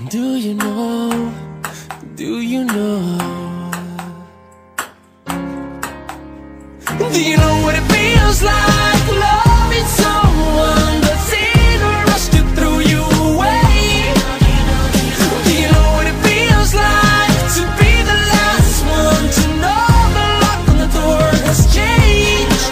Do you know? Do you know? Do you know what it feels like? Loving someone that's in a rush to throw you away. Do you know what it feels like to be the last one to know the lock on the door has changed?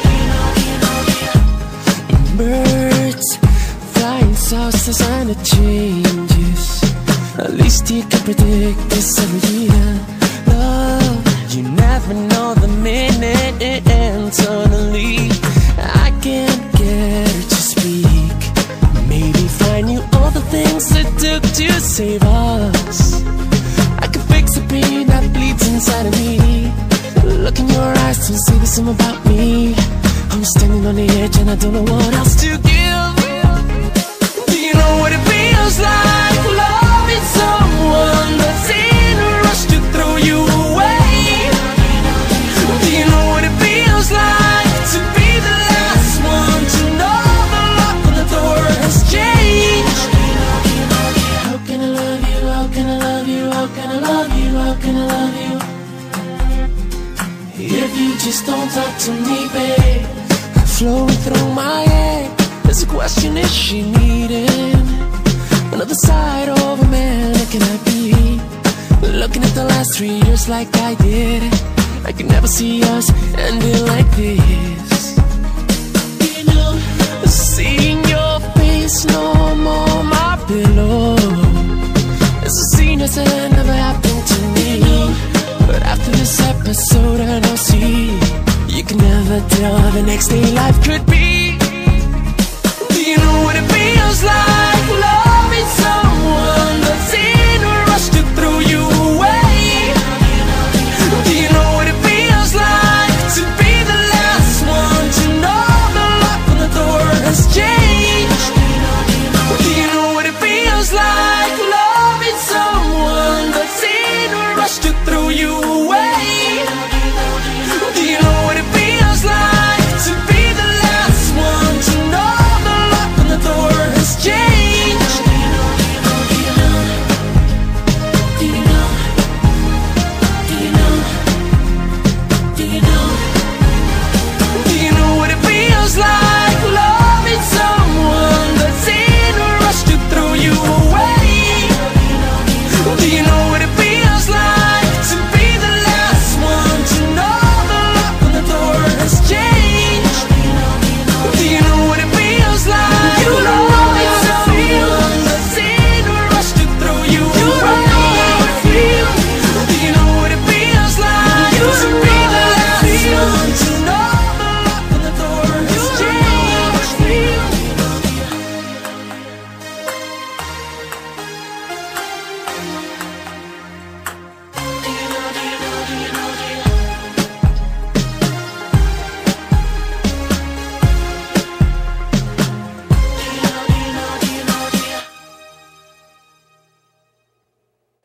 Birds flying south, the sign of changes. At least you can predict this every year. Love, you never know the minute, and suddenly I can't get her to speak. Maybe if I knew all the things it took to save us, I could fix the pain that bleeds inside of me. Look in your eyes to say the same about me. I'm standing on the edge and I don't know what else to give. Do you know what it feels like? Loving someone that's in a rush to throw you away. Do you know what it feels like to be the last one to know the lock on the door has changed? How can I love you? How can I love you? How can I love you? How can I love you? If you just don't talk to me, babe. Flowing through my head, there's a question: is she needing another side of a man? Or can I be looking at the last 3 years like I did? I can never see us ending like this. You know, seeing your face no more my pillow. It's a scene that never happened to me. But after this episode I know, see, you can never tell how the next day life could be. Do you know what it feels like?